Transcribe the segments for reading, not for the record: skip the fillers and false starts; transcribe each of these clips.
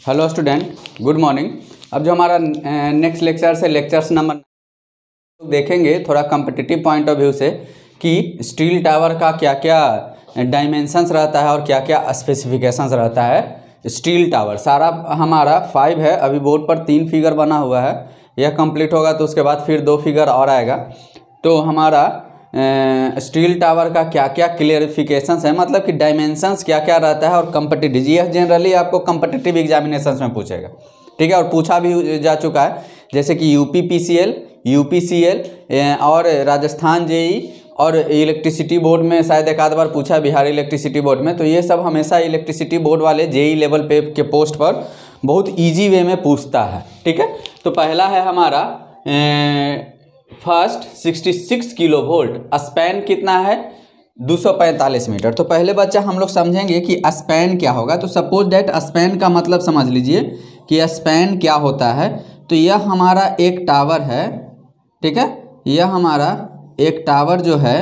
Hello student, good morning. अब जो हमारा नेक्स्ट लेक्चर से लेक्चर्स नंबर देखेंगे थोड़ा कम्पिटिटिव पॉइंट ऑफ व्यू से कि स्टील टावर का क्या क्या डायमेंशंस रहता है और क्या क्या स्पेसिफिकेशंस रहता है। स्टील टावर सारा हमारा 5 है, अभी बोर्ड पर 3 फिगर बना हुआ है। यह कंप्लीट होगा तो उसके बाद फिर 2 फिगर और आएगा। तो हमारा स्टील टावर का क्या क्या क्लियरिफिकेशंस है, मतलब कि डायमेंशंस क्या क्या रहता है और कम्पिटिटिव, यह जनरली आपको कम्पिटिटिव एग्जामिनेशंस में पूछेगा, ठीक है। और पूछा भी जा चुका है, जैसे कि यूपीपीसीएल, यूपीसीएल और राजस्थान जेई और इलेक्ट्रिसिटी बोर्ड में शायद एक आध बार पूछा, बिहार इलेक्ट्रिसिटी बोर्ड में। तो ये सब हमेशा इलेक्ट्रिसिटी बोर्ड वाले जेई लेवल पे के पोस्ट पर बहुत ईजी वे में पूछता है, ठीक है। तो पहला है हमारा फर्स्ट 66 किलो वोल्ट, स्पैन कितना है 245 मीटर। तो पहले बच्चा हम लोग समझेंगे कि स्पैन क्या होगा। तो सपोज डैट स्पैन का मतलब समझ लीजिए कि स्पैन क्या होता है। तो यह हमारा एक टावर है, ठीक है, यह हमारा एक टावर जो है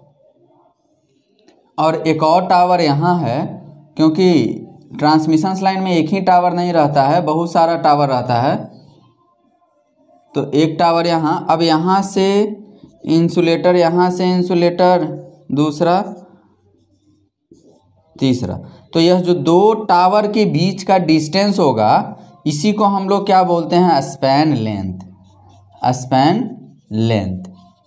और एक और टावर यहाँ है, क्योंकि ट्रांसमिशन लाइन में एक ही टावर नहीं रहता है, बहुत सारा टावर रहता है। तो एक टावर यहाँ, अब यहाँ से इंसुलेटर, यहाँ से इंसुलेटर, दूसरा, तीसरा। तो यह जो 2 टावर के बीच का डिस्टेंस होगा इसी को हम लोग क्या बोलते हैं, स्पैन लेंथ, स्पैन लेंथ,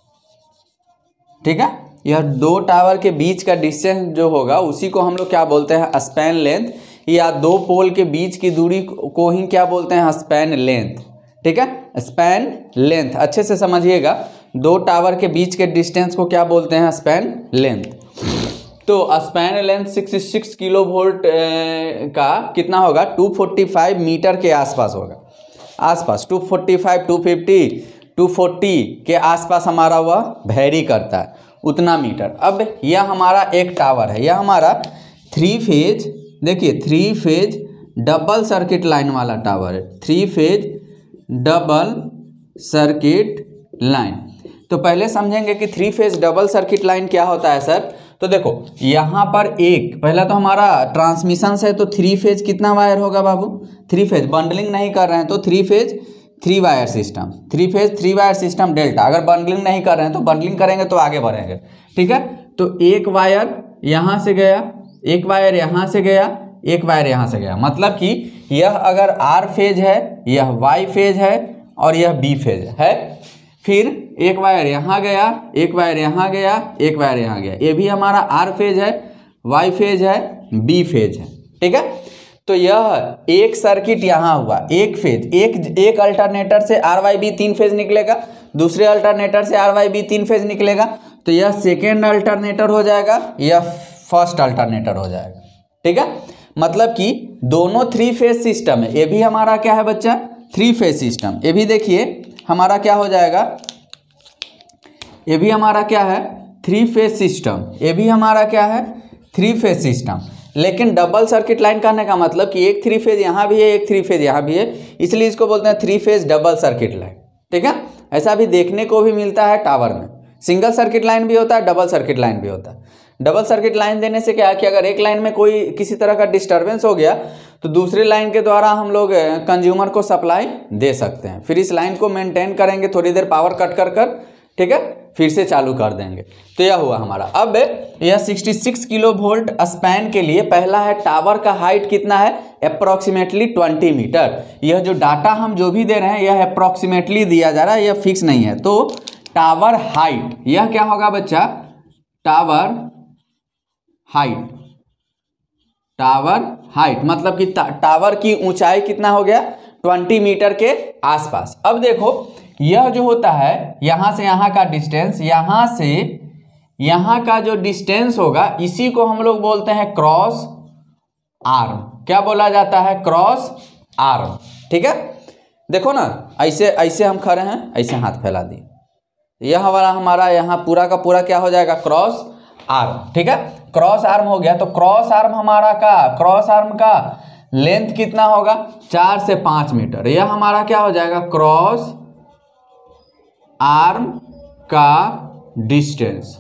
ठीक है। यह 2 टावर के बीच का डिस्टेंस जो होगा उसी को हम लोग क्या बोलते हैं, स्पैन लेंथ, या 2 पोल के बीच की दूरी को ही क्या बोलते हैं, स्पैन लेंथ, ठीक है। स्पैन लेंथ अच्छे से समझिएगा, 2 टावर के बीच के डिस्टेंस को क्या बोलते हैं, स्पैन लेंथ। तो स्पैन लेंथ 66 किलो वोल्ट का कितना होगा, 245 मीटर के आसपास होगा, आसपास 245, 250, 240 के आसपास हमारा वह वेरी करता है, उतना मीटर। अब यह हमारा एक टावर है, यह हमारा 3 फेज, देखिए 3 फेज डबल सर्किट लाइन वाला टावर है, 3 फेज डबल सर्किट लाइन। तो पहले समझेंगे कि 3 फेज डबल सर्किट लाइन क्या होता है सर। तो देखो यहाँ पर एक, पहला तो हमारा ट्रांसमिशन है, तो 3 फेज कितना वायर होगा बाबू, 3 फेज, बंडलिंग नहीं कर रहे हैं तो 3 phase 3 wire system, 3 phase 3 wire system delta. अगर बंडलिंग नहीं कर रहे हैं तो बंडलिंग करेंगे तो आगे बढ़ेंगे, ठीक है। तो एक वायर यहाँ से गया, एक वायर यहाँ से गया, एक वायर यहाँ से गया, मतलब कि यह अगर आर फेज है, यह वाई फेज है और यह बी फेज है। फिर एक वायर यहाँ गया, एक वायर यहाँ गया, एक वायर यहाँ गया, ये भी हमारा आर फेज है, वाई फेज है, बी फेज है, ठीक है। तो यह एक सर्किट यहाँ हुआ, एक फेज, एक अल्टरनेटर से आर वाई बी 3 फेज निकलेगा, दूसरे अल्टरनेटर से आर वाई बी 3 फेज निकलेगा। तो यह सेकेंड अल्टरनेटर हो जाएगा, यह फर्स्ट अल्टरनेटर हो जाएगा, ठीक है। मतलब कि दोनों 3 फेज सिस्टम है। ये भी हमारा क्या है बच्चा, 3 फेज सिस्टम। ये भी देखिए हमारा क्या हो जाएगा, ये भी हमारा क्या है, 3 फेज सिस्टम। ये भी हमारा क्या है, 3 फेज सिस्टम। लेकिन डबल सर्किट लाइन कहने का मतलब कि एक 3 फेज यहाँ भी है, एक 3 फेज यहाँ भी है, इसलिए इसको बोलते हैं 3 फेज डबल सर्किट लाइन, ठीक है। ऐसा भी देखने को भी मिलता है टावर में, सिंगल सर्किट लाइन भी होता है, डबल सर्किट लाइन भी होता है। डबल सर्किट लाइन देने से क्या है कि अगर एक लाइन में कोई किसी तरह का डिस्टरबेंस हो गया तो दूसरी लाइन के द्वारा हम लोग कंज्यूमर को सप्लाई दे सकते हैं। फिर इस लाइन को मेंटेन करेंगे, थोड़ी देर पावर कट कर, ठीक है, फिर से चालू कर देंगे। तो यह हुआ हमारा। अब यह 66 किलो वोल्ट स्पैन के लिए पहला है, टावर का हाइट कितना है, अप्रॉक्सीमेटली 20 मीटर। यह जो डाटा हम जो भी दे रहे हैं यह अप्रॉक्सीमेटली दिया जा रहा है, यह फिक्स नहीं है। तो टावर हाइट, यह क्या होगा बच्चा, टावर हाइट, टावर हाइट मतलब कि टावर की ऊंचाई कितना हो गया, 20 मीटर के आसपास। अब देखो यह जो होता है यहां से यहां का डिस्टेंस, यहां से यहां का जो डिस्टेंस होगा इसी को हम लोग बोलते हैं क्रॉस आर्म। क्या बोला जाता है, क्रॉस आर्म, ठीक है। देखो ना, ऐसे ऐसे हम खड़े हैं, ऐसे हाथ फैला दिए, यह हमारा यहाँ पूरा का पूरा क्या हो जाएगा, क्रॉस आर्म, ठीक है। क्रॉस आर्म हो गया। तो क्रॉस आर्म हमारा का, क्रॉस आर्म का लेंथ कितना होगा, 4 से 5 मीटर। यह हमारा क्या हो जाएगा, क्रॉस आर्म का डिस्टेंस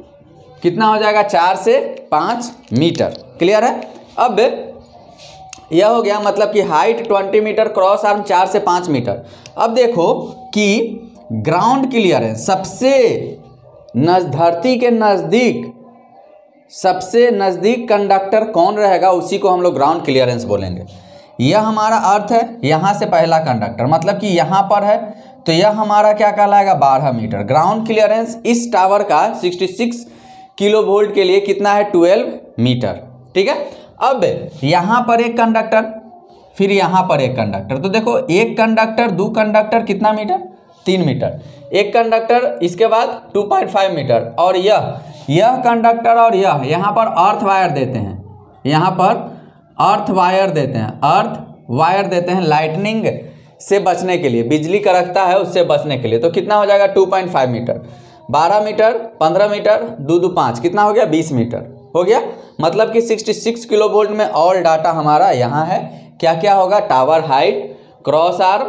कितना हो जाएगा, 4 से 5 मीटर। क्लियर है। अब यह हो गया, मतलब कि हाइट 20 मीटर, क्रॉस आर्म 4 से 5 मीटर। अब देखो कि ग्राउंड क्लियरेंस सबसे धरती के नज़दीक, सबसे नज़दीक कंडक्टर कौन रहेगा, उसी को हम लोग ग्राउंड क्लियरेंस बोलेंगे। यह हमारा अर्थ है, यहाँ से पहला कंडक्टर, मतलब कि यहाँ पर है, तो यह हमारा क्या कहलाएगा, 12 मीटर। ग्राउंड क्लियरेंस इस टावर का 66 किलो वोल्ट के लिए कितना है, 12 मीटर। ठीक है। अब यहाँ पर एक कंडक्टर, फिर यहाँ पर एक कंडक्टर, तो देखो एक कंडक्टर, दो कंडक्टर, कितना मीटर, 3 मीटर। एक कंडक्टर, इसके बाद 2.5 मीटर, और यह कंडक्टर और यहाँ पर अर्थ वायर देते हैं, यहाँ पर अर्थ वायर देते हैं, अर्थ वायर देते हैं लाइटनिंग से बचने के लिए, बिजली कड़कता है उससे बचने के लिए। तो कितना हो जाएगा, 2.5 मीटर, 12 मीटर, 15 मीटर, 2 2 5, कितना हो गया, 20 मीटर हो गया। मतलब कि 66 किलो वोल्ट में ऑल डाटा हमारा यहाँ है। क्या क्या होगा, टावर हाइट, क्रॉस आर्म,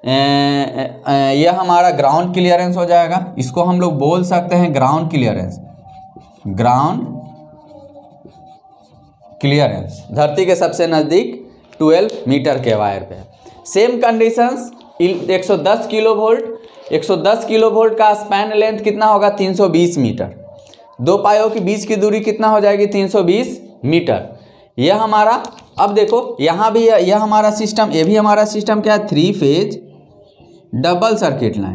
यह हमारा ग्राउंड क्लियरेंस हो जाएगा। इसको हम लोग बोल सकते हैं ग्राउंड क्लियरेंस, ग्राउंड क्लियरेंस धरती के सबसे नज़दीक 12 मीटर के वायर पे है। Same conditions 110 kilo volt, 110 kilo volt का स्पैन लेंथ कितना होगा, 320 मीटर। दो पायों के बीच की दूरी कितना हो जाएगी, 320 मीटर। यह हमारा, अब देखो यहाँ भी यह हमारा सिस्टम, ये भी हमारा सिस्टम क्या है, 3 phase double circuit line,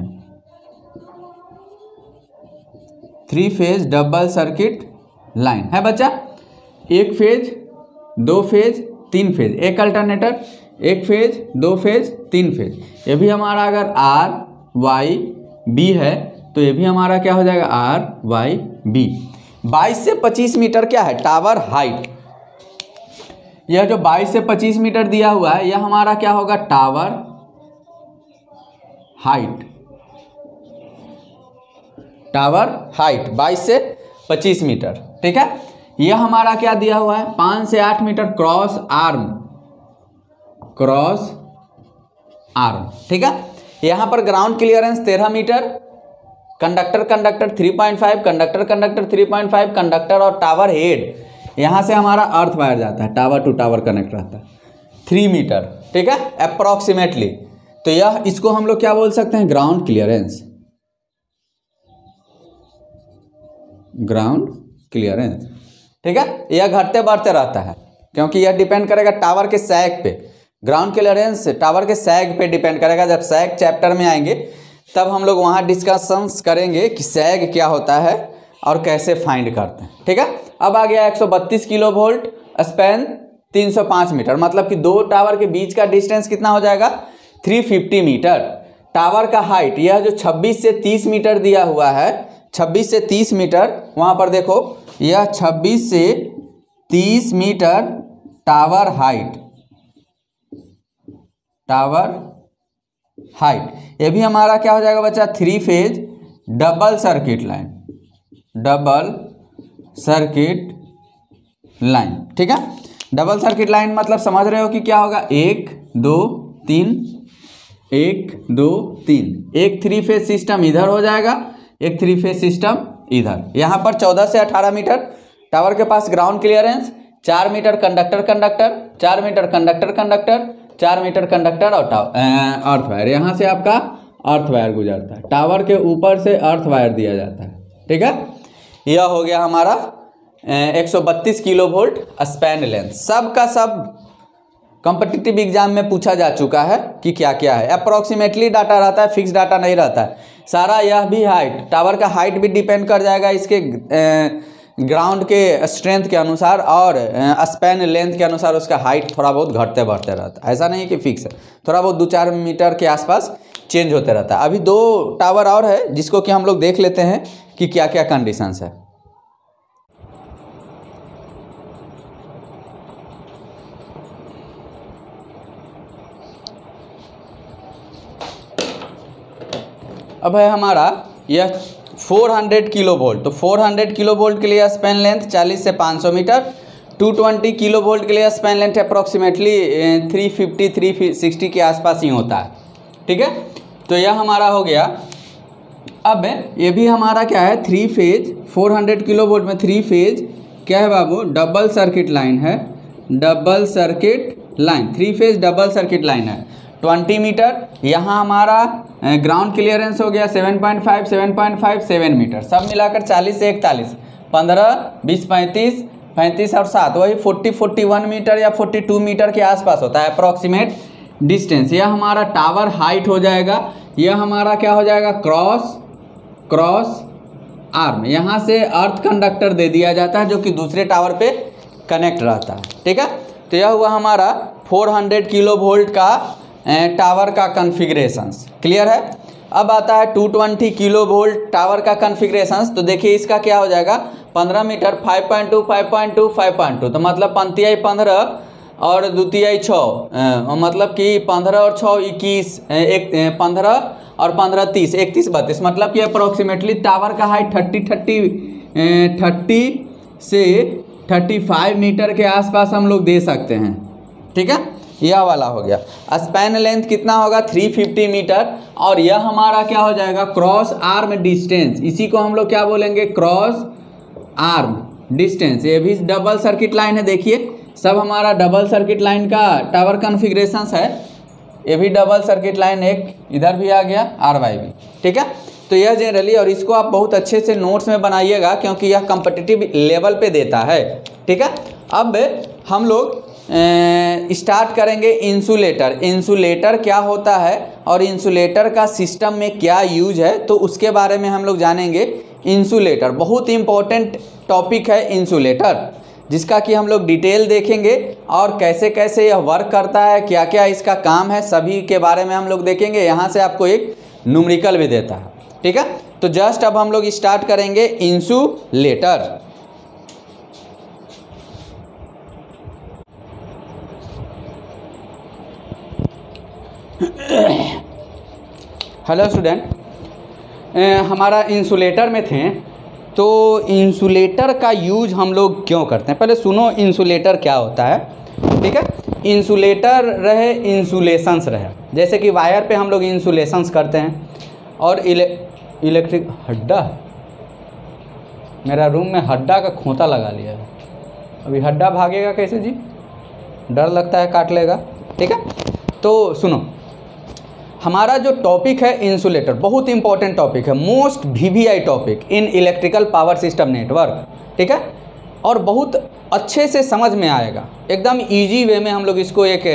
3 phase double circuit line है बच्चा। एक फेज, दो फेज, 3 फेज, एक अल्टरनेटर, एक फेज, दो फेज, 3 फेज। ये भी हमारा अगर आर वाई बी है तो ये भी हमारा क्या हो जाएगा, आर वाई बी। 22 से 25 मीटर क्या है, टावर हाइट। यह जो 22 से 25 मीटर दिया हुआ है, यह हमारा क्या होगा, टावर हाइट। टावर हाइट 22 से 25 मीटर। ठीक है। यह हमारा क्या दिया हुआ है, 5 से 8 meter cross arm, cross arm. ठीक है। यहाँ पर ground clearance 13 meter, conductor conductor 3.5, conductor conductor 3.5, conductor और टावर हेड, यहाँ से हमारा अर्थ वायर जाता है, टावर टू टावर कनेक्ट रहता है, 3 मीटर। ठीक है, अप्रॉक्सीमेटली। तो यह, इसको हम लोग क्या बोल सकते हैं, ग्राउंड क्लियरेंस, ग्राउंड क्लियरेंस। ठीक है। यह घटते बढ़ते रहता है क्योंकि यह डिपेंड करेगा टावर के सैग पे। ग्राउंड क्लियरेंस टावर के सैग पे डिपेंड करेगा। जब सैग चैप्टर में आएंगे तब हम लोग वहाँ डिस्कशंस करेंगे कि सैग क्या होता है और कैसे फाइंड करते हैं। ठीक है। अब आ गया 132 किलो वोल्ट, स्पैन 305 मीटर, मतलब कि दो टावर के बीच का डिस्टेंस कितना हो जाएगा, 350 मीटर। टावर का हाइट, यह जो 26 से 30 मीटर दिया हुआ है, 26 से 30 मीटर, वहाँ पर देखो यह 26 से 30 meter tower height, tower height. ये भी हमारा क्या हो जाएगा बच्चा, 3 phase double circuit line, double circuit line. ठीक है। डबल सर्किट लाइन मतलब समझ रहे हो कि क्या होगा, 1 2 3, 1 2 3, एक 3 फेज सिस्टम इधर हो जाएगा, एक 3 फेज सिस्टम इधर। यहाँ पर 14 से 18 मीटर टावर के पास ground clearance, 4 meter conductor conductor, 4 meter conductor conductor, 4 meter conductor और अर्थ वायर। यहाँ से आपका अर्थ वायर गुजरता है, टावर के ऊपर से अर्थ वायर दिया जाता है। ठीक है। यह हो गया हमारा 132 किलो वोल्ट स्पैन लेंथ। सब का सब कॉम्पिटिटिव एग्जाम में पूछा जा चुका है कि क्या क्या है। अप्रॉक्सीमेटली डाटा रहता है, फिक्स डाटा नहीं रहता है सारा। यह भी हाइट, टावर का हाइट भी डिपेंड कर जाएगा इसके ग्राउंड के स्ट्रेंथ के अनुसार और स्पैन लेंथ के अनुसार उसका हाइट थोड़ा बहुत घटते बढ़ते रहता है। ऐसा नहीं कि फिक्स है, थोड़ा बहुत 2-4 मीटर के आसपास चेंज होते रहता है। अभी 2 टावर और है जिसको कि हम लोग देख लेते हैं कि क्या क्या कंडीशंस है। अब है हमारा यह 400 किलो वोल्ट। तो 400 किलो वोल्ट के लिए स्पैन लेंथ 40 से 500 मीटर, 220 किलो वोल्ट के लिए स्पैन लेंथ अप्रॉक्सीमेटली 350-360 के आसपास ही होता है। ठीक है। तो यह हमारा हो गया। अब ये भी हमारा क्या है, 3 फेज 400 किलो वोल्ट में 3 फेज क्या है बाबू, डबल सर्किट लाइन है, double circuit line, 3 phase double circuit line है 20 मीटर। यहाँ हमारा ग्राउंड क्लियरेंस हो गया 7.5 7.5 7 मीटर, सब मिलाकर 40 से 41 15 20 35 35 और 7 वही 41 मीटर या 42 मीटर के आसपास होता है अप्रॉक्सीमेट डिस्टेंस। यह हमारा टावर हाइट हो जाएगा। यह हमारा क्या हो जाएगा, क्रॉस आर्म। यहाँ से अर्थ कंडक्टर दे दिया जाता है जो कि दूसरे टावर पे कनेक्ट रहता है, ठीक है। तो यह हुआ हमारा 400 किलो वोल्ट का टावर का कॉन्फ़िगरेशंस, क्लियर है। अब आता है 220 किलो वोल्ट टावर का कॉन्फ़िगरेशंस। तो देखिए इसका क्या हो जाएगा, 15 मीटर 5.2 5.2 5.2, तो मतलब पंक्तियाई 15 और द्वितीय 6, मतलब कि 15 और 6 21, 15 और 15 30 31 32, मतलब कि अप्रोक्सीमेटली टावर का हाइट 30 से 35 मीटर के आसपास हम लोग दे सकते हैं, ठीक है। यह वाला हो गया। स्पैन लेंथ कितना होगा, 350 मीटर। और यह हमारा क्या हो जाएगा, क्रॉस आर्म डिस्टेंस। इसी को हम लोग क्या बोलेंगे, क्रॉस आर्म डिस्टेंस। ये भी डबल सर्किट लाइन है, देखिए सब हमारा डबल सर्किट लाइन का टावर कॉन्फ़िगरेशंस है। ये भी डबल सर्किट लाइन, एक इधर भी आ गया RY भी, ठीक है। तो यह जनरली, और इसको आप बहुत अच्छे से नोट्स में बनाइएगा क्योंकि यह कॉम्पिटिटिव लेवल पे देता है, ठीक है। अब हम लोग स्टार्ट करेंगे इंसुलेटर। इंसुलेटर क्या होता है और इंसुलेटर का सिस्टम में क्या यूज है, तो उसके बारे में हम लोग जानेंगे। इंसुलेटर बहुत इंपॉर्टेंट टॉपिक है इंसुलेटर, जिसका कि हम लोग डिटेल देखेंगे और कैसे कैसे यह वर्क करता है, क्या क्या इसका काम है, सभी के बारे में हम लोग देखेंगे। यहाँ से आपको एक न्यूमेरिकल भी देता है, ठीक है। तो जस्ट अब हम लोग स्टार्ट करेंगे इंसुलेटर। हेलो स्टूडेंट, हमारा इंसुलेटर में थे, तो इंसुलेटर का यूज हम लोग क्यों करते हैं, पहले सुनो इंसुलेटर क्या होता है, ठीक है। इंसुलेटर रहे, इंसुलेशंस रहे, जैसे कि वायर पे हम लोग इंसुलेशंस करते हैं। और इलेक्ट्रिक हड्डा, मेरा रूम में हड्डा का खोता लगा लिया है, अभी हड्डा भागेगा कैसे जी, डर लगता है काट लेगा, ठीक है। तो सुनो, हमारा जो टॉपिक है इंसुलेटर बहुत इंपॉर्टेंट टॉपिक है, मोस्ट VVI topic in electrical power system network, ठीक है। और बहुत अच्छे से समझ में आएगा, एकदम इजी वे में हम लोग इसको एक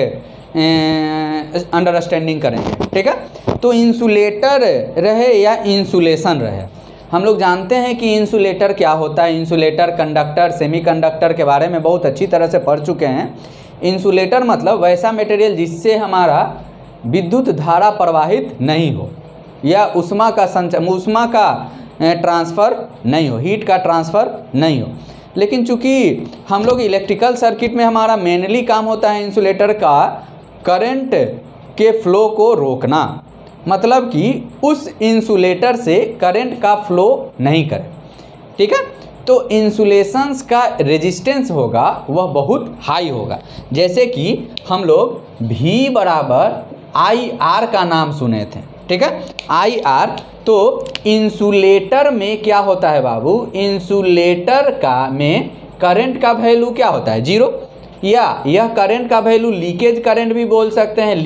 अंडरस्टैंडिंग करेंगे, ठीक है। तो इंसुलेटर रहे या इंसुलेशन रहे, हम लोग जानते हैं कि इंसुलेटर क्या होता है। इंसुलेटर, कंडक्टर, सेमीकंडक्टर के बारे में बहुत अच्छी तरह से पढ़ चुके हैं। इंसुलेटर मतलब वैसा मटेरियल जिससे हमारा विद्युत धारा प्रवाहित नहीं हो या उष्मा का ट्रांसफ़र नहीं हो, हीट का ट्रांसफ़र नहीं हो। लेकिन चूंकि हम लोग इलेक्ट्रिकल सर्किट में हमारा मेनली काम होता है इंसुलेटर का करंट के फ्लो को रोकना, मतलब कि उस इंसुलेटर से करंट का फ्लो नहीं करे, ठीक है। तो इंसुलेशंस का रेजिस्टेंस होगा वह बहुत हाई होगा, जैसे कि हम लोग V बराबर IR का नाम सुने थे, ठीक है, IR। तो इंसुलेटर में क्या होता है बाबू, इंसुलेटर का में करंट का वैल्यू क्या होता है, 0, या यह करंट का वैल्यू लीकेज करंट भी बोल सकते हैं,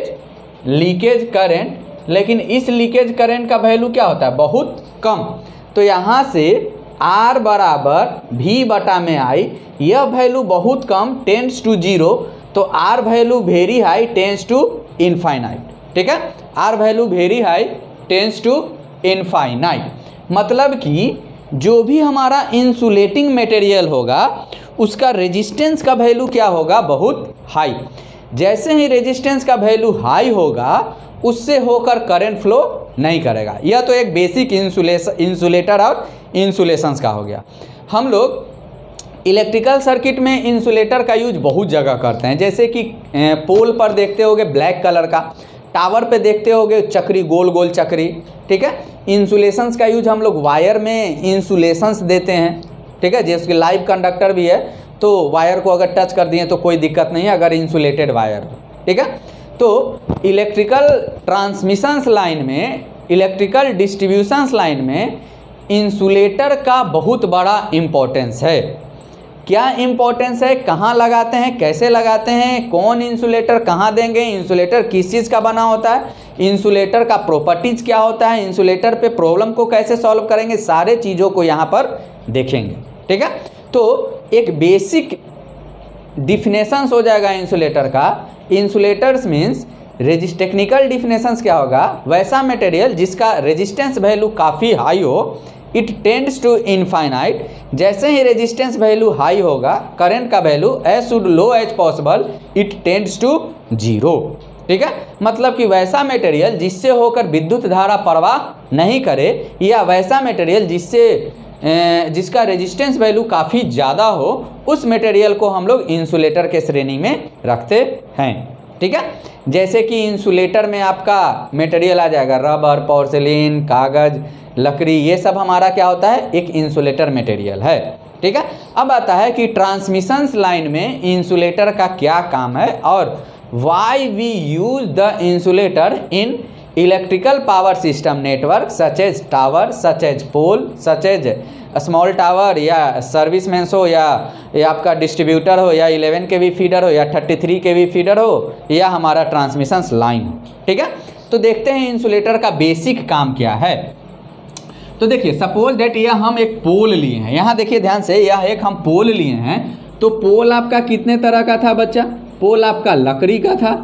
लीकेज करंट। लेकिन इस लीकेज करंट का वैल्यू क्या होता है, बहुत कम। तो यहाँ से R बराबर V बटा में I, यह वैल्यू बहुत कम, टेंड्स टू 0, तो R value very high, tends to infinite, ठीक है। R value very high, tends to infinite, मतलब कि जो भी हमारा इंसुलेटिंग मटेरियल होगा उसका रेजिस्टेंस का वैल्यू क्या होगा, बहुत हाई। जैसे ही रेजिस्टेंस का वैल्यू हाई होगा उससे होकर करंट फ्लो नहीं करेगा। यह तो एक बेसिक इंसुलेटर और इंसुलेशंस का हो गया। हम लोग इलेक्ट्रिकल सर्किट में इंसुलेटर का यूज बहुत जगह करते हैं, जैसे कि पोल पर देखते होगे ब्लैक कलर का, टावर पे देखते होगे चक्री, गोल गोल चक्री, ठीक है। इंसुलेशंस का यूज हम लोग वायर में इंसुलेशंस देते हैं, ठीक है। जैसे कि लाइव कंडक्टर भी है, तो वायर को अगर टच कर दिए तो कोई दिक्कत नहीं है अगर इंसुलेटेड वायर हो, ठीक है। तो इलेक्ट्रिकल ट्रांसमिशंस लाइन में, इलेक्ट्रिकल डिस्ट्रीब्यूशंस लाइन में इंसुलेटर का बहुत बड़ा इम्पोर्टेंस है। क्या इंपॉर्टेंस है, कहाँ लगाते हैं, कैसे लगाते हैं, कौन इंसुलेटर कहाँ देंगे, इंसुलेटर किस चीज़ का बना होता है, इंसुलेटर का प्रॉपर्टीज़ क्या होता है, इंसुलेटर पे प्रॉब्लम को कैसे सॉल्व करेंगे, सारे चीज़ों को यहाँ पर देखेंगे। ठीक है, तो एक बेसिक डिफिनेशंस हो जाएगा इंसुलेटर का। इंसुलेटर्स मीन्स टेक्निकल डिफिनेशंस क्या होगा, वैसा मटेरियल जिसका रेजिस्टेंस वैल्यू काफ़ी हाई हो, इट टेंड्स टू इनफाइनाइट। जैसे ही रेजिस्टेंस वैल्यू हाई होगा, करंट का value as should low as possible, it tends to zero. ठीक है, मतलब कि वैसा मटेरियल जिससे होकर विद्युत धारा प्रवाह नहीं करे, या वैसा मटेरियल जिसका रेजिस्टेंस वैल्यू काफ़ी ज़्यादा हो, उस मटेरियल को हम लोग इंसुलेटर के श्रेणी में रखते हैं। ठीक है, जैसे कि इंसुलेटर में आपका मटेरियल आ जाएगा रबर, पोर्सिलीन, कागज, लकड़ी, ये सब हमारा क्या होता है, एक इंसुलेटर मटेरियल है। ठीक है, अब आता है कि ट्रांसमिशन लाइन में इंसुलेटर का क्या काम है और why we use the insulator in electrical power system network such as tower, such as pole, such as small tower, या सर्विस मेंस हो, या आपका डिस्ट्रीब्यूटर हो, या 11 kV फीडर हो, या 33 kV फीडर हो, या हमारा ट्रांसमिशन लाइन हो। ठीक है, तो देखते हैं इंसुलेटर का बेसिक काम क्या है। तो देखिए, सपोज डेट यह हम एक पोल लिए हैं, यहाँ देखिए ध्यान से, यह एक हम पोल लिए हैं। तो पोल आपका कितने तरह का था बच्चा, पोल आपका लकड़ी का था,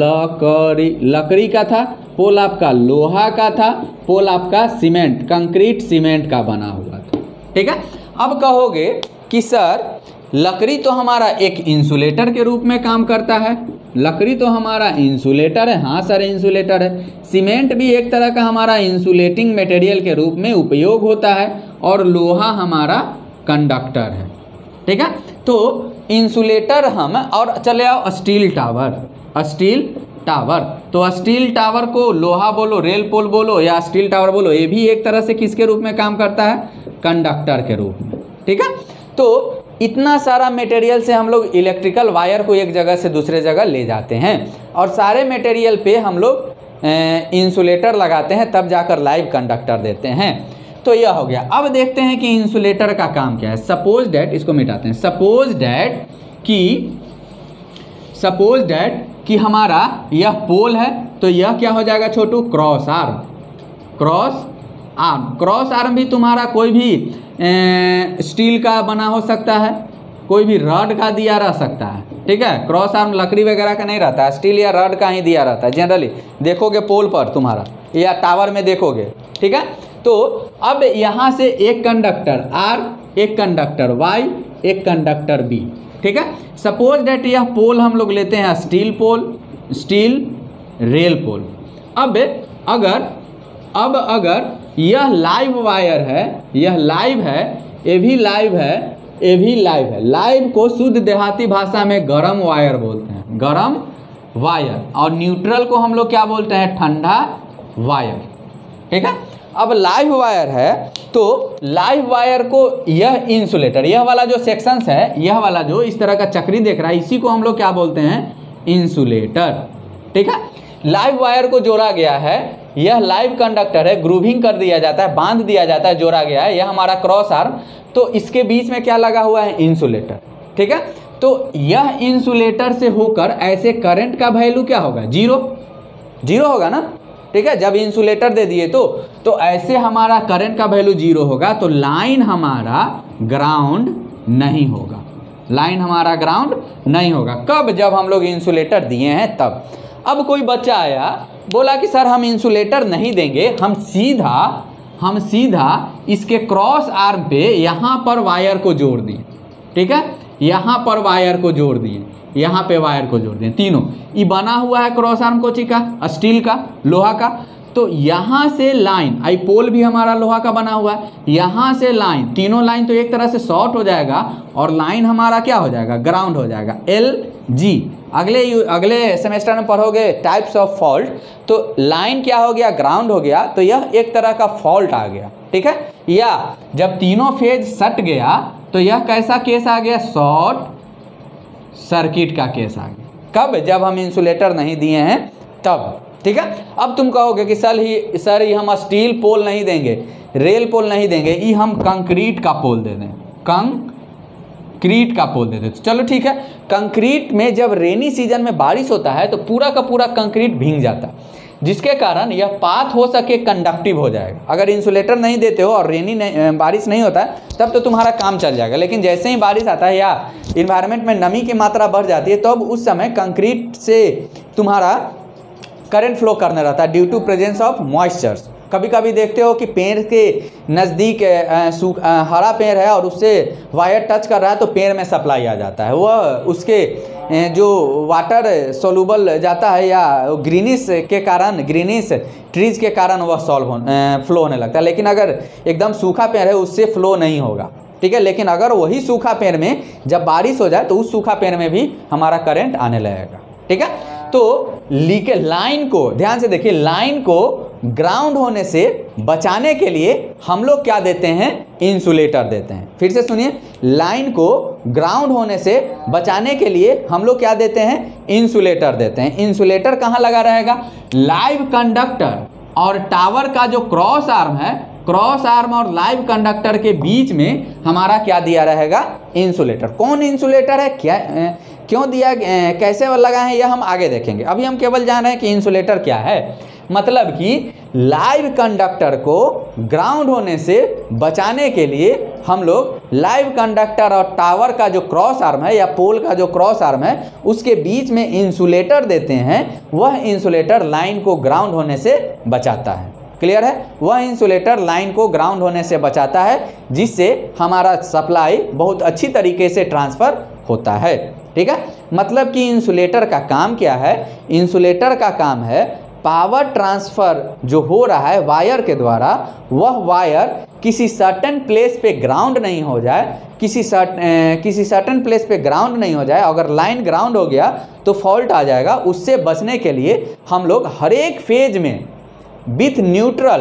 लकड़ी का था, पोल आपका लोहा का था, पोल आपका सीमेंट, कंक्रीट सीमेंट का बना हुआ था। ठीक है, अब कहोगे कि सर लकड़ी तो हमारा एक इंसुलेटर के रूप में काम करता है, लकड़ी तो हमारा इंसुलेटर है। हाँ सर, इंसुलेटर है। सीमेंट भी एक तरह का हमारा इंसुलेटिंग मटेरियल के रूप में उपयोग होता है, और लोहा हमारा कंडक्टर है। ठीक है, तो इंसुलेटर हम, और चले आओ स्टील टावर, स्टील टावर, तो स्टील टावर को लोहा बोलो, रेल पोल बोलो, या स्टील टावर बोलो, ये भी एक तरह से किसके रूप में काम करता है, कंडक्टर के रूप में। ठीक है, तो इतना सारा मटेरियल से हम लोग इलेक्ट्रिकल वायर को एक जगह से दूसरे जगह ले जाते हैं, और सारे मटेरियल पे हम लोग इंसुलेटर लगाते हैं, तब जाकर लाइव कंडक्टर देते हैं। तो यह हो गया। अब देखते हैं कि इंसुलेटर का काम क्या है। सपोज डैट, इसको मिटाते हैं, सपोज डैट कि हमारा यह पोल है, तो यह क्या हो जाएगा छोटू, क्रॉस आर्म। क्रॉस आर्म भी तुम्हारा कोई भी स्टील का बना हो सकता है, कोई भी रॉड का दिया रह सकता है। ठीक है, क्रॉस आर्म लकड़ी वगैरह का नहीं रहता है, स्टील या रॉड का ही दिया रहता है। जनरली देखोगे पोल पर तुम्हारा, या टावर में देखोगे। ठीक है, तो अब यहाँ से एक कंडक्टर आर, एक कंडक्टर वाई, एक कंडक्टर बी। ठीक है, सपोज डेट यह पोल हम लोग लेते हैं steel pole, steel rail pole. अब अगर यह लाइव वायर है, यह लाइव है, ये भी लाइव है, ये भी लाइव है। लाइव को शुद्ध देहाती भाषा में गरम वायर बोलते हैं, गरम वायर, और न्यूट्रल को हम लोग क्या बोलते हैं, ठंडा वायर। ठीक है, अब लाइव वायर है, तो लाइव वायर को यह इंसुलेटर, यह वाला जो सेक्शंस है, यह वाला जो इस तरह का चक्री देख रहा है, इसी को हम लोग क्या बोलते हैं, इंसुलेटर। ठीक है, लाइव वायर को जोड़ा गया है, यह लाइव कंडक्टर है, ग्रूविंग कर दिया जाता है, बांध दिया जाता है, जोड़ा गया है, यह हमारा क्रॉस आर्म। तो इसके बीच में क्या लगा हुआ है, इंसुलेटर। ठीक है, तो यह इंसुलेटर से होकर ऐसे करंट का वैल्यू क्या होगा, जीरो होगा ना। ठीक है, जब इंसुलेटर दे दिए तो ऐसे हमारा करंट का वैल्यू जीरो होगा, तो लाइन हमारा ग्राउंड नहीं होगा, लाइन हमारा ग्राउंड नहीं होगा। कब, जब हम लोग इंसुलेटर दिए हैं तब। अब कोई बच्चा आया, बोला कि सर हम इंसुलेटर नहीं देंगे, हम सीधा इसके क्रॉस आर्म पे यहाँ पर वायर को जोड़ दिए। ठीक है, यहाँ पर वायर को जोड़ दिए, यहाँ पे वायर को जोड़ दिए, तीनों। ये बना हुआ है क्रॉस आर्म कोची का, स्टील का, लोहा का। तो यहाँ से लाइन, आई पोल भी हमारा लोहा का बना हुआ है, यहाँ से लाइन, तीनों लाइन तो एक तरह से शॉर्ट हो जाएगा, और लाइन हमारा क्या हो जाएगा, ग्राउंड हो जाएगा, LG। अगले सेमेस्टर में पढ़ोगे टाइप्स ऑफ फॉल्ट, तो लाइन क्या हो गया, ग्राउंड हो गया, तो यह एक तरह का फॉल्ट आ गया। ठीक है, या जब तीनों फेज सट गया तो यह कैसा केस आ गया, शॉर्ट सर्किट का केस आ गया। कब, जब हम इंसुलेटर नहीं दिए हैं तब। ठीक है, अब तुम कहोगे कि सर ये हम स्टील पोल नहीं देंगे, रेल पोल नहीं देंगे, ये हम कंक्रीट का पोल दे दें, कंक्रीट का पोल देते। तो चलो ठीक है, कंक्रीट में जब रेनी सीजन में बारिश होता है तो पूरा का पूरा कंक्रीट भीग जाता है, जिसके कारण यह पाथ हो सके कंडक्टिव हो जाएगा। अगर इंसुलेटर नहीं देते हो और बारिश नहीं होता है तब तो तुम्हारा काम चल जाएगा, लेकिन जैसे ही बारिश आता है या इन्वायरमेंट में नमी की मात्रा बढ़ जाती है तो अब उस समय कंक्रीट से तुम्हारा करंट फ्लो करने रहता है due to presence of moistures. कभी कभी देखते हो कि पेड़ के नज़दीक हरा पेड़ है और उससे वायर टच कर रहा है तो पेड़ में सप्लाई आ जाता है, वह उसके जो वाटर सोलूबल जाता है या ग्रीनिश के कारण, ग्रीनिश ट्रीज के कारण वह फ्लो होने लगता है। लेकिन अगर एकदम सूखा पेड़ है उससे फ्लो नहीं होगा, ठीक है। लेकिन अगर वही सूखा पेड़ में जब बारिश हो जाए तो उस सूखा पेड़ में भी हमारा करंट आने लगेगा, ठीक है। तो लीकेज लाइन को ध्यान से देखिए, लाइन को ग्राउंड होने से बचाने के लिए हम लोग क्या देते हैं, इंसुलेटर देते हैं। फिर से सुनिए, लाइन को ग्राउंड होने से बचाने के लिए हम लोग क्या देते हैं, इंसुलेटर देते हैं। इंसुलेटर कहाँ लगा रहेगा, लाइव कंडक्टर और टावर का जो क्रॉस आर्म है, क्रॉस आर्म और लाइव कंडक्टर के बीच में हमारा क्या दिया रहेगा, इंसुलेटर। कौन इंसुलेटर है, क्या क्यों दिया, कैसे लगा है, यह हम आगे देखेंगे। अभी हम केवल जान रहे हैं कि इंसुलेटर क्या है। मतलब कि लाइव कंडक्टर को ग्राउंड होने से बचाने के लिए हम लोग लाइव कंडक्टर और टावर का जो क्रॉस आर्म है या पोल का जो क्रॉस आर्म है उसके बीच में इंसुलेटर देते हैं। वह इंसुलेटर लाइन को ग्राउंड होने से बचाता है। क्लियर है, वह इंसुलेटर लाइन को ग्राउंड होने से बचाता है, जिससे हमारा सप्लाई बहुत अच्छी तरीके से ट्रांसफ़र होता है, ठीक है। मतलब कि इंसुलेटर का काम क्या है, इंसुलेटर का काम है पावर ट्रांसफ़र जो हो रहा है वायर के द्वारा, वह वायर किसी सर्टेन प्लेस पे ग्राउंड नहीं हो जाए, किसी सर्टेन प्लेस पे ग्राउंड नहीं हो जाए। अगर लाइन ग्राउंड हो गया तो फॉल्ट आ जाएगा। उससे बचने के लिए हम लोग हर एक फेज में विथ न्यूट्रल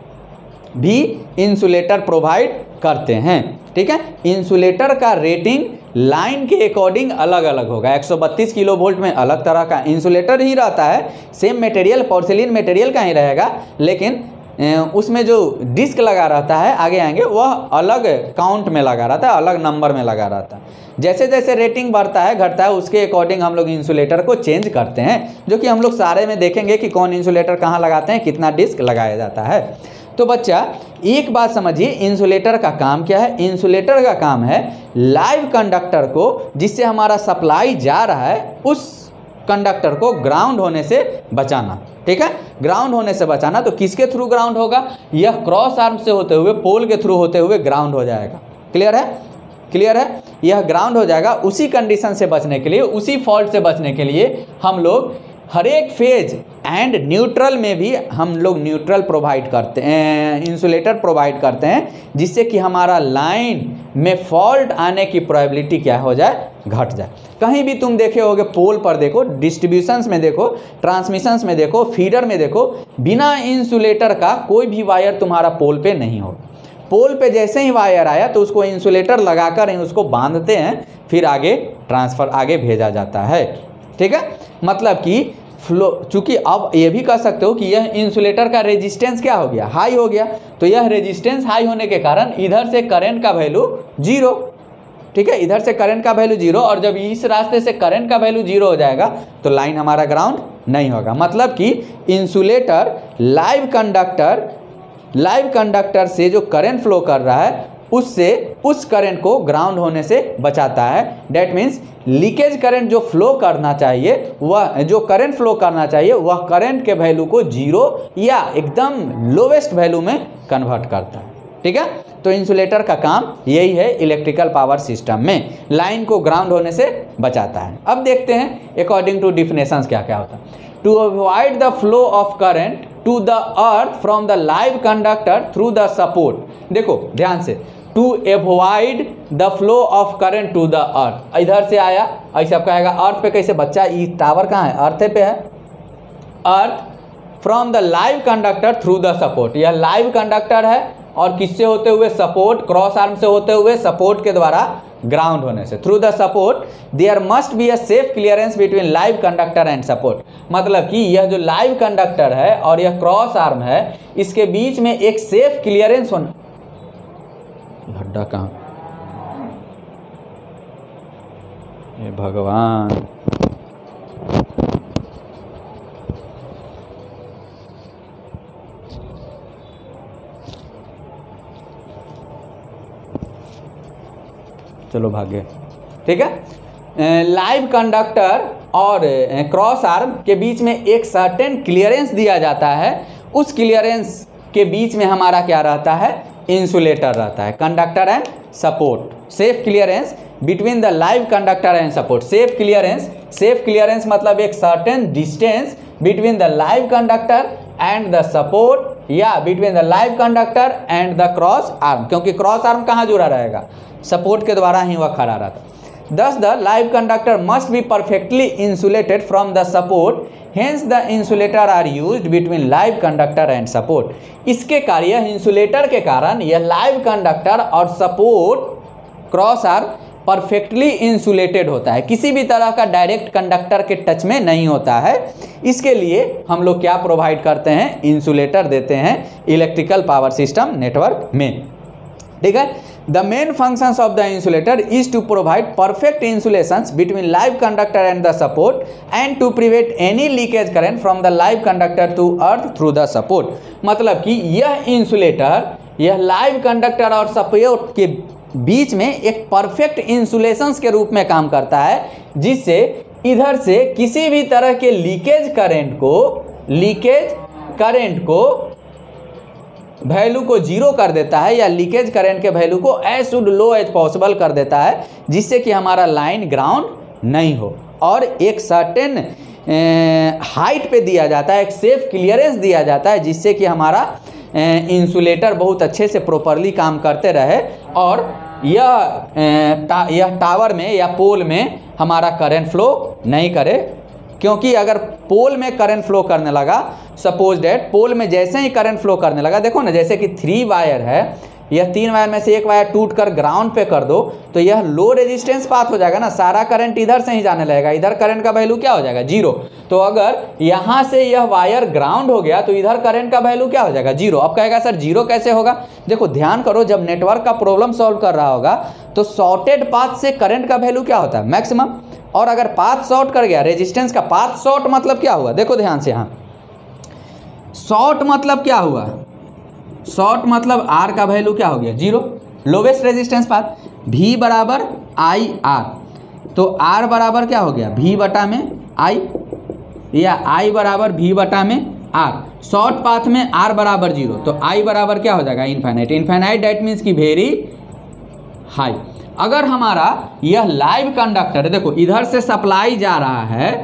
भी इंसुलेटर प्रोवाइड करते हैं, ठीक है। इंसुलेटर का रेटिंग लाइन के अकॉर्डिंग अलग अलग होगा। 132 किलो वोल्ट में अलग तरह का इंसुलेटर ही रहता है, सेम मटेरियल पोर्सिलिन मटेरियल का ही रहेगा, लेकिन उसमें जो डिस्क लगा रहता है आगे आएंगे वह अलग काउंट में लगा रहता है, अलग नंबर में लगा रहता है। जैसे जैसे रेटिंग बढ़ता है घटता है उसके अकॉर्डिंग हम लोग इंसुलेटर को चेंज करते हैं, जो कि हम लोग सारे में देखेंगे कि कौन इंसुलेटर कहाँ लगाते हैं, कितना डिस्क लगाया जाता है। तो बच्चा एक बात समझिए, इंसुलेटर का काम क्या है। इंसुलेटर का काम है लाइव कंडक्टर को, जिससे हमारा सप्लाई जा रहा है, उस कंडक्टर को ग्राउंड होने से बचाना, ठीक है। ग्राउंड होने से बचाना तो किसके थ्रू ग्राउंड होगा, यह क्रॉस आर्म से होते हुए पोल के थ्रू होते हुए ग्राउंड हो जाएगा। क्लियर है, क्लियर है, यह ग्राउंड हो जाएगा। उसी कंडीशन से बचने के लिए, उसी फॉल्ट से बचने के लिए हम लोग हर एक फेज एंड न्यूट्रल में भी हम लोग न्यूट्रल प्रोवाइड करते हैं, इंसुलेटर प्रोवाइड करते हैं, जिससे कि हमारा लाइन में फॉल्ट आने की प्रोबेबिलिटी क्या हो जाए, घट जाए। कहीं भी तुम देखे होगे, पोल पर देखो, डिस्ट्रीब्यूशंस में देखो, ट्रांसमिशंस में देखो, फीडर में देखो, बिना इंसुलेटर का कोई भी वायर तुम्हारा पोल पे नहीं होगा। पोल पे जैसे ही वायर आया तो उसको इंसुलेटर लगाकर उसको बांधते हैं, फिर आगे ट्रांसफ़र आगे भेजा जाता है, ठीक है। मतलब कि फ्लो, चूँकि अब ये भी कह सकते हो कि यह इंसुलेटर का रेजिस्टेंस क्या हो गया, हाई हो गया। तो यह रेजिस्टेंस हाई होने के कारण इधर से करंट का वैल्यू 0, ठीक है, इधर से करंट का वैल्यू 0, और जब इस रास्ते से करंट का वैल्यू 0 हो जाएगा तो लाइन हमारा ग्राउंड नहीं होगा। मतलब कि इंसुलेटर लाइव कंडक्टर से जो करंट फ्लो कर रहा है उससे उस करंट को ग्राउंड होने से बचाता है। डेट मीन्स लीकेज करंट जो फ्लो करना चाहिए, वह जो करंट फ्लो करना चाहिए वह करंट के वैल्यू को 0 या एकदम लोवेस्ट वैल्यू में कन्वर्ट करता है, ठीक है। तो इंसुलेटर का काम यही है इलेक्ट्रिकल पावर सिस्टम में, लाइन को ग्राउंड होने से बचाता है। अब देखते हैं अकॉर्डिंग टू डिफिनेशंस क्या क्या होता है। To avoid the flow of current to the earth from the live conductor through the support. देखो ध्यान से, to avoid the flow of current to the earth, इधर से आया, ऐसे आप कहेगा अर्थ पे कैसे, बच्चा ये टावर कहाँ है, अर्थ पे है। Earth from the live conductor through the support, यह लाइव कंडक्टर है और किससे होते हुए, सपोर्ट, क्रॉस आर्म से होते हुए सपोर्ट के द्वारा ग्राउंड होने से। Through the support there must be a safe clearance between live conductor and support. मतलब कि यह जो लाइव कंडक्टर है और यह क्रॉस आर्म है, इसके बीच में एक सेफ क्लियरेंस होना। हड्डा कहाँ, हे भगवान। चलो भाग्य, ठीक है। लाइव कंडक्टर और क्रॉस आर्म के बीच में एक सर्टेन क्लियरेंस दिया जाता है। उस क्लियरेंस के बीच में हमारा क्या रहता है? इंसुलेटर रहता है। Conductor and support, safe clearance between the live conductor and support. Safe clearance मतलब एक certain distance between the live conductor and the support, या between the live conductor and the cross arm, क्योंकि cross arm कहाँ जुड़ा रहेगा? Support के द्वारा ही वह खड़ा रहता है। Thus the live conductor must be perfectly insulated from the support, hence the insulator are used between live conductor and support। इसके कार्य इंसुलेटर के कारण यह लाइव कंडक्टर और support cross arm perfectly insulated होता है, किसी भी तरह का डायरेक्ट कंडक्टर के टच में नहीं होता है। इसके लिए हम लोग क्या प्रोवाइड करते हैं? इंसुलेटर देते हैं इलेक्ट्रिकल पावर सिस्टम नेटवर्क में, ठीक है। The main functions of the insulator is to provide perfect insulations between live conductor and the support and to prevent any leakage current from the live conductor to earth through the support। मतलब कि यह insulator यह live conductor और support के बीच में एक perfect insulations के रूप में काम करता है, जिससे इधर से किसी भी तरह के लीकेज करंट को वैल्यू को जीरो कर देता है, या लीकेज करंट के वैल्यू को as should low as possible कर देता है, जिससे कि हमारा लाइन ग्राउंड नहीं हो, और एक सर्टेन हाइट पे दिया जाता है, एक सेफ क्लियरेंस दिया जाता है, जिससे कि हमारा इंसुलेटर बहुत अच्छे से प्रॉपरली काम करते रहे, और यह टावर में या पोल में हमारा करंट फ्लो नहीं करे। क्योंकि अगर पोल में करंट फ्लो करने लगा, सपोज डेट पोल में जैसे ही करंट फ्लो करने लगा, देखो ना, जैसे कि 3 वायर है, यह 3 वायर में से एक वायर टूट कर ग्राउंड पे कर दो तो यह लो रेजिस्टेंस पाथ हो जाएगा ना, सारा करंट इधर से ही जाने लगेगा, इधर करंट का वैल्यू क्या हो जाएगा? 0। तो अगर यहाँ से यह वायर ग्राउंड हो गया तो इधर करंट का वैल्यू क्या हो जाएगा? 0। अब कहेगा सर 0 कैसे होगा? देखो ध्यान करो, जब नेटवर्क का प्रॉब्लम सॉल्व कर रहा होगा तो शॉर्टेड पाथ से करंट का वैल्यू क्या होता है? मैक्सिमम। और अगर पाथ शॉर्ट कर गया, रेजिस्टेंस का पाथ शॉर्ट मतलब क्या हुआ? देखो ध्यान से, यहाँ शॉर्ट मतलब क्या हुआ? शॉर्ट मतलब आर का वैल्यू क्या हो गया? 0। लोवेस्ट रेजिस्टेंस पाथ V बराबर आई आर, तो आर बराबर क्या हो गया? V बटा में आई, या आई बराबर V बटा में आर। शॉर्ट पाथ में आर बराबर 0, तो आई बराबर क्या हो जाएगा? इनफाइनाइट। इनफाइनाइट डेट मीन्स की वेरी हाई। अगर हमारा यह लाइव कंडक्टर है, देखो इधर से सप्लाई जा रहा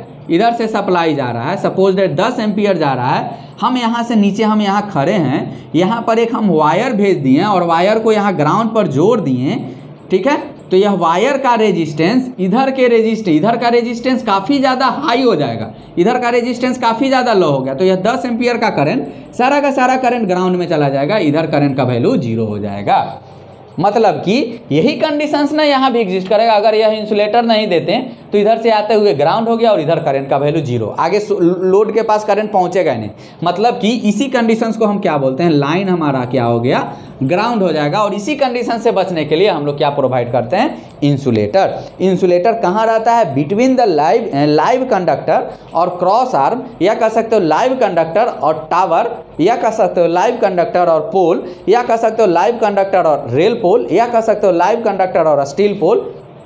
है, सपोज दैट 10 एम्पियर जा रहा है, हम यहाँ से नीचे हम यहाँ खड़े हैं, यहाँ पर एक हम वायर भेज दिए और वायर को यहाँ ग्राउंड पर जोड़ दिए, ठीक है। तो यह वायर का रेजिस्टेंस इधर का रेजिस्टेंस काफ़ी ज़्यादा हाई हो जाएगा, इधर का रेजिस्टेंस काफ़ी ज़्यादा लो हो गया, तो यह 10 एम्पियर का करंट सारा का सारा करंट ग्राउंड में चला जाएगा, इधर करंट का वैल्यू 0 हो जाएगा। मतलब कि यही कंडीशंस ना यहाँ भी एग्जिस्ट करेगा। अगर यह इंसुलेटर नहीं देते तो इधर से आते हुए ग्राउंड हो गया और इधर करंट का वैल्यू 0, आगे लोड के पास करंट पहुँचेगा नहीं। मतलब कि इसी कंडीशंस को हम क्या बोलते हैं? लाइन हमारा क्या हो गया? ग्राउंड हो जाएगा। और इसी कंडीशन से बचने के लिए हम लोग क्या प्रोवाइड करते हैं? इंसुलेटर। इंसुलेटर कहाँ रहता है? बिटवीन द लाइव कंडक्टर और क्रॉस आर्म, या कह सकते हो लाइव कंडक्टर और टावर, या कह सकते हो लाइव कंडक्टर और पोल, या कह सकते हो लाइव कंडक्टर और रेल पोल, या कह सकते हो लाइव कंडक्टर और स्टील पोल,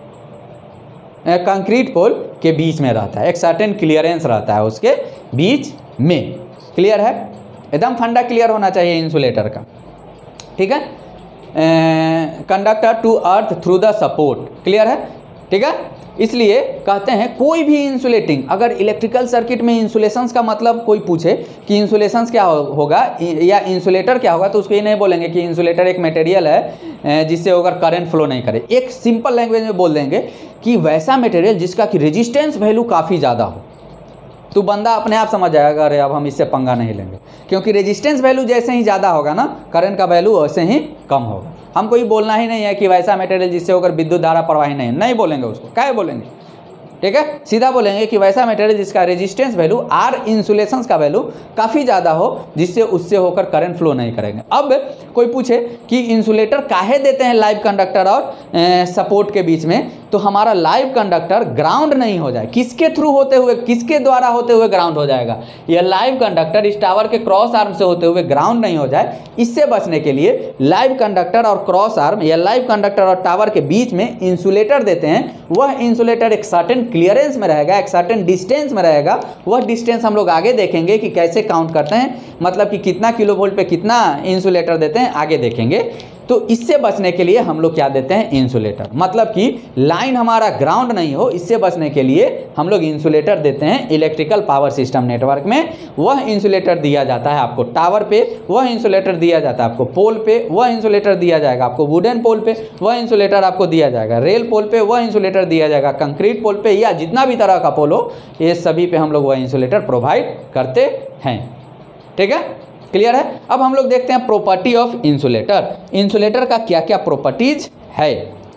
कंक्रीट पोल के बीच में रहता है। एक सर्टेन क्लियरेंस रहता है उसके बीच में। क्लियर है? एकदम फंडा क्लियर होना चाहिए इंसुलेटर का, ठीक है। Conductor to earth through the support, clear है, ठीक है। इसलिए कहते हैं कोई भी इंसुलेटिंग, अगर इलेक्ट्रिकल सर्किट में इंसुलेशंस का मतलब कोई पूछे कि इंसुलेशंस क्या होगा या इंसुलेटर क्या होगा, तो उसको ये नहीं बोलेंगे कि इंसुलेटर एक मटेरियल है जिससे होकर करंट फ्लो नहीं करे। एक सिंपल लैंग्वेज में बोल देंगे कि वैसा मटेरियल जिसका कि रेजिस्टेंस वैल्यू काफ़ी ज़्यादा हो, तो बंदा अपने आप समझ जाएगा अरे अब हम इससे पंगा नहीं लेंगे, क्योंकि रेजिस्टेंस वैल्यू जैसे ही ज़्यादा होगा ना, करंट का वैल्यू वैसे ही कम होगा। हमको ये बोलना ही नहीं है कि वैसा मटेरियल जिससे होकर विद्युत धारा प्रवाही नहीं बोलेंगे उसको, क्या बोलेंगे? ठीक है, सीधा बोलेंगे कि वैसा मटेरियल जिसका रेजिस्टेंस वैल्यू आर इंसुलेशंस का वैल्यू काफ़ी ज़्यादा हो, जिससे उससे होकर करंट फ्लो नहीं करेंगे। अब कोई पूछे कि इंसुलेटर काहे देते हैं लाइव कंडक्टर और सपोर्ट के बीच में, तो हमारा लाइव कंडक्टर ग्राउंड नहीं हो जाए, किसके थ्रू होते हुए, किसके द्वारा होते हुए ग्राउंड हो जाएगा, यह लाइव कंडक्टर इस टावर के क्रॉस आर्म से होते हुए ग्राउंड नहीं हो जाए, इससे बचने के लिए लाइव कंडक्टर और क्रॉस आर्म या लाइव कंडक्टर और टावर के बीच में इंसुलेटर देते हैं। वह इंसुलेटर एक सर्टेन क्लियरेंस में रहेगा, एक सर्टेन डिस्टेंस में रहेगा। वह डिस्टेंस हम लोग आगे देखेंगे कि कैसे काउंट करते हैं, मतलब कि कितना किलो वोल्ट पे कितना इंसुलेटर देते हैं आगे देखेंगे। तो इससे बचने के लिए हम लोग क्या देते हैं, इंसुलेटर, मतलब कि लाइन हमारा ग्राउंड नहीं हो, इससे बचने के लिए हम लोग इंसुलेटर देते हैं। इलेक्ट्रिकल पावर सिस्टम नेटवर्क में वह इंसुलेटर दिया जाता है आपको टावर पे, वह इंसुलेटर दिया जाता है आपको पोल पे, वह इंसुलेटर दिया जाएगा आपको वुडन पोल पे, वह इंसुलेटर आपको दिया जाएगा रेल पोल पे, वह इंसुलेटर दिया जाएगा कंक्रीट पोल पे, या जितना भी तरह का पोल हो, ये सभी पे हम लोग वह इंसुलेटर प्रोवाइड करते हैं। ठीक है, क्लियर है। अब हम लोग देखते हैं प्रॉपर्टी ऑफ इंसुलेटर। इंसुलेटर का क्या क्या प्रॉपर्टीज है।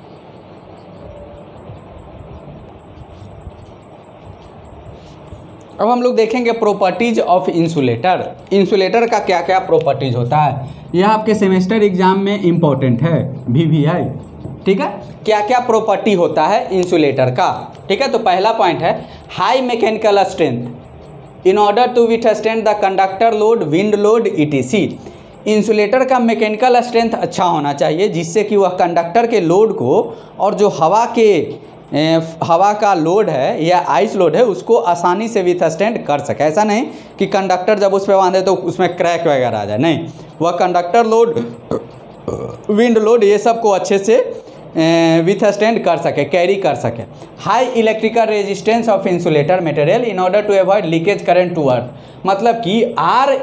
अब हम लोग देखेंगे प्रॉपर्टीज ऑफ इंसुलेटर। इंसुलेटर का क्या क्या प्रॉपर्टीज होता है, यह आपके सेमेस्टर एग्जाम में इंपॉर्टेंट है, VVI। ठीक है, क्या क्या प्रॉपर्टी होता है इंसुलेटर का। ठीक है, तो पहला पॉइंट है high mechanical strength in order to withstand the conductor load, wind load, ETC। Insulator का मैकेनिकल स्ट्रेंथ अच्छा होना चाहिए, जिससे कि वह कंडक्टर के लोड को और जो हवा का लोड है या आइस लोड है उसको आसानी से विथस्टैंड कर सके। ऐसा नहीं कि कंडक्टर जब उस पर बांधे तो उसमें क्रैक वगैरह आ जाए, नहीं, वह कंडक्टर लोड, विंड लोड, ये सब को अच्छे से विथस्टैंड कर सके, कैरी कर सके। High electrical resistance of insulator material in order to avoid leakage current to earth, मतलब कि R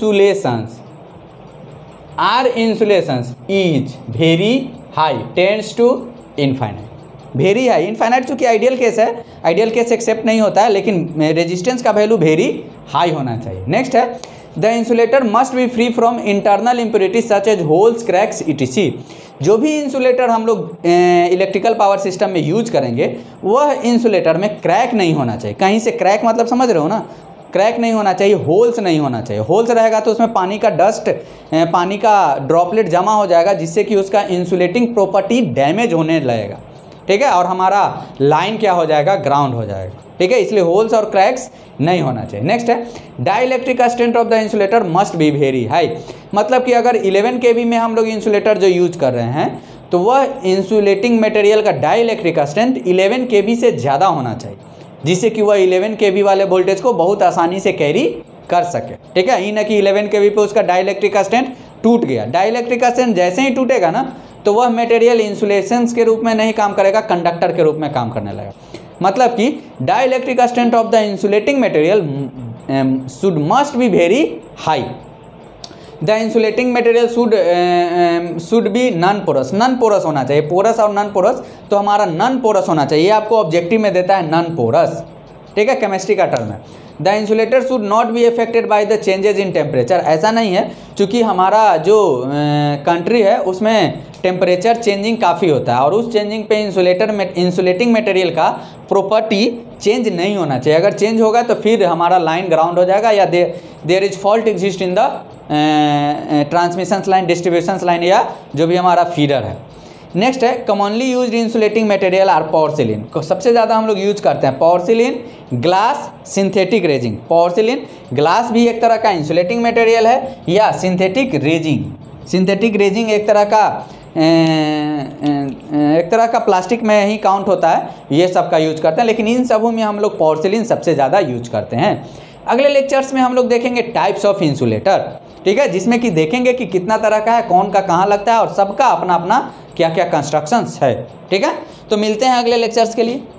insulations is very high tends to infinite, very high, infinite चूँकि आइडियल केस है, आइडियल केस एक्सेप्ट नहीं होता है, लेकिन रेजिस्टेंस का value very high होना चाहिए। नेक्स्ट है the insulator must be free from internal impurities such as holes, cracks, ETC। जो भी इंसुलेटर हम लोग इलेक्ट्रिकल पावर सिस्टम में यूज करेंगे वह इंसुलेटर में क्रैक नहीं होना चाहिए। कहीं से क्रैक मतलब समझ रहे हो ना, क्रैक नहीं होना चाहिए, होल्स नहीं होना चाहिए। होल्स रहेगा तो उसमें पानी का डस्ट, पानी का ड्रॉपलेट जमा हो जाएगा, जिससे कि उसका इंसुलेटिंग प्रॉपर्टी डैमेज होने लगेगा। ठीक है, और हमारा लाइन क्या हो जाएगा, ग्राउंड हो जाएगा। ठीक है, इसलिए होल्स और क्रैक्स नहीं होना चाहिए। नेक्स्ट है dielectric strength of the insulator must be very high, मतलब कि अगर 11 kV में हम लोग इंसुलेटर जो यूज कर रहे हैं तो वह इंसुलेटिंग मटेरियल का डाइलेक्ट्रिक स्ट्रेंथ 11 kV से ज़्यादा होना चाहिए, जिससे कि वह 11 kV वाले वोल्टेज को बहुत आसानी से कैरी कर सके। ठीक है, ये ना कि 11 kV पे उसका डाइलेक्ट्रिक स्ट्रेंथ टूट गया। डाइलेक्ट्रिक स्ट्रेंथ जैसे ही टूटेगा ना तो वह मटेरियल इंसुलेशंस के रूप में नहीं काम करेगा, कंडक्टर के रूप में काम करने लगेगा। मतलब कि dielectric strength of the insulating material should must be very high. The insulating material should be non porous, non porous होना चाहिए, पोरस और नॉन पोरस, तो हमारा नॉन पोरस होना चाहिए। ये आपको ऑब्जेक्टिव में देता है नॉन पोरस। ठीक है, केमिस्ट्री का टर्म है। The insulator should not be affected by the changes in temperature, ऐसा नहीं है, क्योंकि हमारा जो कंट्री है उसमें टेम्परेचर चेंजिंग काफ़ी होता है और उस चेंजिंग पे इंसुलेटिंग मटेरियल का प्रॉपर्टी चेंज नहीं होना चाहिए। अगर चेंज होगा तो फिर हमारा लाइन ग्राउंड हो जाएगा या there is fault exist in the transmission line, distribution line, या जो भी हमारा फीडर है। नेक्स्ट है commonly used insulating material are porcelain, सबसे ज़्यादा हम लोग यूज करते हैं porcelain, glass, synthetic resin. Porcelain, glass भी एक तरह का इंसुलेटिंग मटेरियल है, या सिंथेटिक रेजिंग, सिंथेटिक रेजिंग एक तरह का प्लास्टिक में ही काउंट होता है, ये सब का यूज करते हैं, लेकिन इन सबों में हम लोग पोर्सिलिन सबसे ज़्यादा यूज करते हैं। अगले लेक्चर्स में हम लोग देखेंगे टाइप्स ऑफ इंसुलेटर। ठीक है, जिसमें कि देखेंगे कि कितना तरह का है, कौन का कहाँ लगता है और सबका अपना अपना क्या क्या कंस्ट्रक्शंस है। ठीक है, तो मिलते हैं अगले लेक्चर्स के लिए।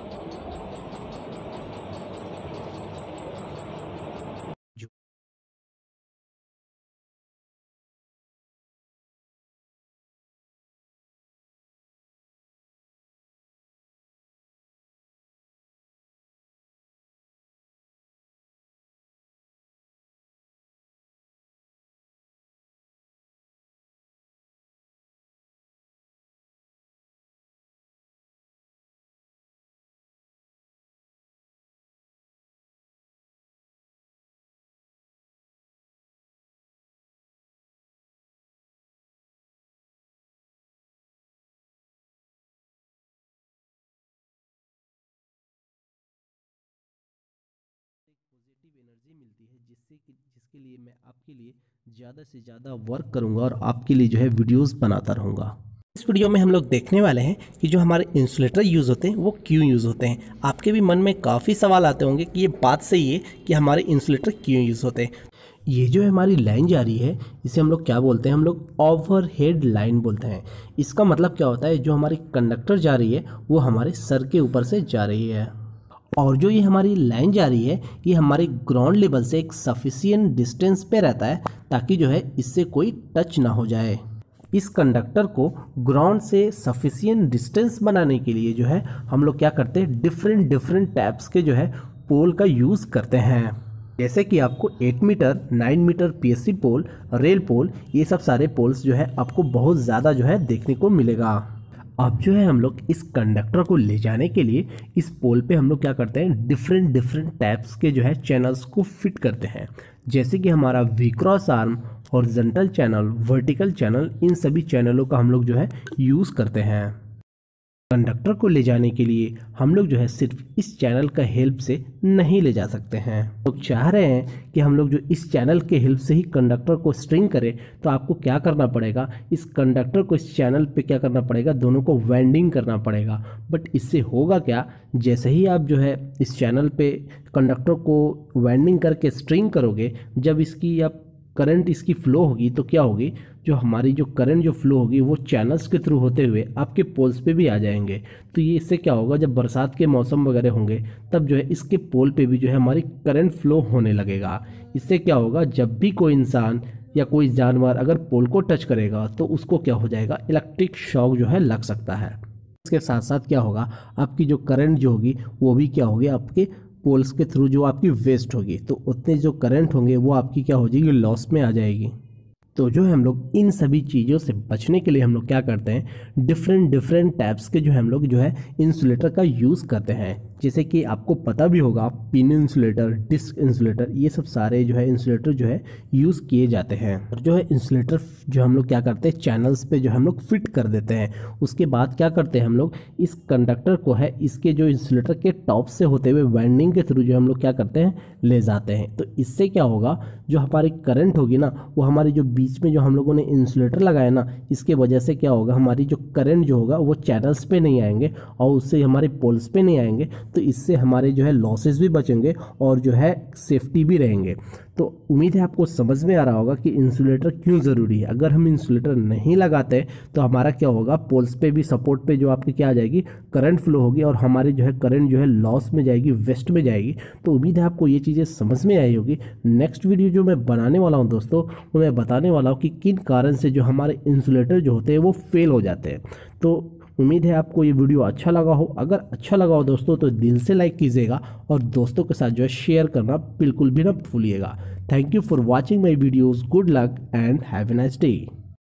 चीज़ें मिलती है जिसके लिए मैं आपके लिए ज़्यादा से ज़्यादा वर्क करूँगा और आपके लिए जो है वीडियोज़ बनाता रहूँगा। इस वीडियो में हम लोग देखने वाले हैं कि जो हमारे इंसुलेटर यूज़ होते हैं वो क्यों यूज़ होते हैं। आपके भी मन में काफ़ी सवाल आते होंगे कि ये बात सही है कि हमारे इंसुलेटर क्यों यूज़ होते हैं। ये जो हमारी लाइन जा रही है इसे हम लोग क्या बोलते हैं, हम लोग ओवरहेड लाइन बोलते हैं। इसका मतलब क्या होता है, जो हमारी कंडक्टर जा रही है वो हमारे सर के ऊपर से जा रही है और जो ये हमारी लाइन जा रही है ये हमारे ग्राउंड लेवल से एक सफिशिएंट डिस्टेंस पे रहता है ताकि जो है इससे कोई टच ना हो जाए। इस कंडक्टर को ग्राउंड से सफिशिएंट डिस्टेंस बनाने के लिए जो है हम लोग क्या करते हैं, डिफरेंट टाइप्स के जो है पोल का यूज़ करते हैं। जैसे कि आपको 8 metre 9 metre PSC pole, rail pole, ये सब सारे पोल्स जो है आपको बहुत ज़्यादा जो है देखने को मिलेगा। अब जो है हम लोग इस कंडक्टर को ले जाने के लिए इस पोल पे हम लोग क्या करते हैं, डिफरेंट टाइप्स के जो है चैनल्स को फिट करते हैं। जैसे कि हमारा V cross arm, horizontal channel, vertical channel, इन सभी चैनलों का हम लोग जो है यूज़ करते हैं। कंडक्टर को ले जाने के लिए हम लोग जो है सिर्फ इस चैनल का हेल्प से नहीं ले जा सकते हैं। लोग चाह रहे हैं कि हम लोग जो इस चैनल के हेल्प से ही कंडक्टर को स्ट्रिंग करें, तो आपको क्या करना पड़ेगा, इस कंडक्टर को इस चैनल पे क्या करना पड़ेगा, दोनों को वाइंडिंग करना पड़ेगा। बट इससे होगा क्या, जैसे ही आप जो है इस चैनल पे कंडक्टर को वाइंडिंग करके स्ट्रिंग करोगे, जब इसकी आप करंट इसकी फ्लो होगी तो क्या होगी, जो हमारी जो करंट जो फ्लो होगी वो चैनल्स के थ्रू होते हुए आपके पोल्स पे भी आ जाएंगे। तो ये इससे क्या होगा, जब बरसात के मौसम वगैरह होंगे तब जो है इसके पोल पे भी जो है हमारी करंट फ्लो होने लगेगा। इससे क्या होगा, जब भी कोई इंसान या कोई जानवर अगर पोल को टच करेगा तो उसको क्या हो जाएगा, इलेक्ट्रिक शॉक जो है लग सकता है। इसके साथ साथ क्या होगा, आपकी जो करंट जो होगी वो भी क्या होगी, आपके पोल्स के थ्रू जो आपकी वेस्ट होगी, तो उतने जो करंट होंगे वो आपकी क्या हो जाएगी, लॉस में आ जाएगी। तो जो है हम लोग इन सभी चीज़ों से बचने के लिए हम लोग क्या करते हैं, डिफरेंट टाइप्स के जो है हम लोग जो है इंसुलेटर का यूज़ करते हैं। जैसे कि आपको पता भी होगा, पिन इंसुलेटर, डिस्क इंसुलेटर, ये सब सारे जो है इंसुलेटर जो है यूज़ किए जाते हैं। और जो है इंसुलेटर जो हम लोग क्या करते हैं, चैनल्स पे जो हम लोग फिट कर देते हैं। उसके बाद क्या करते हैं हम लोग, इस कंडक्टर को है इसके जो इंसुलेटर के टॉप से होते हुए वाइंडिंग के थ्रू जो हम लोग क्या करते हैं, ले जाते हैं। तो इससे क्या होगा, जो हमारी करंट होगी ना, वो हमारी जो बीच में जो हम लोगों ने इंसुलेटर लगाया ना, इसके वजह से क्या होगा, हमारी जो करंट जो होगा वो चैनल्स पे नहीं आएंगे और उससे हमारे पोल्स पे नहीं आएंगे। तो इससे हमारे जो है लॉसेस भी बचेंगे और जो है सेफ्टी भी रहेंगे। तो उम्मीद है आपको समझ में आ रहा होगा कि इंसुलेटर क्यों ज़रूरी है। अगर हम इंसुलेटर नहीं लगाते तो हमारा क्या होगा, पोल्स पे भी सपोर्ट पे जो आपकी क्या आ जाएगी, करंट फ्लो होगी और हमारी जो है करंट जो है लॉस में जाएगी, वेस्ट में जाएगी। तो उम्मीद है आपको ये चीज़ें समझ में आई होगी। नेक्स्ट वीडियो जो मैं बनाने वाला हूँ दोस्तों, वो मैं बताने वाला हूँ कि किन कारण से जो हमारे इंसुलेटर जो होते हैं वो फेल हो जाते हैं। तो उम्मीद है आपको ये वीडियो अच्छा लगा हो। अगर अच्छा लगा हो दोस्तों तो दिल से लाइक कीजिएगा और दोस्तों के साथ जो है शेयर करना बिल्कुल भी ना भूलिएगा। Thank you for watching my videos. Good luck and have a nice day.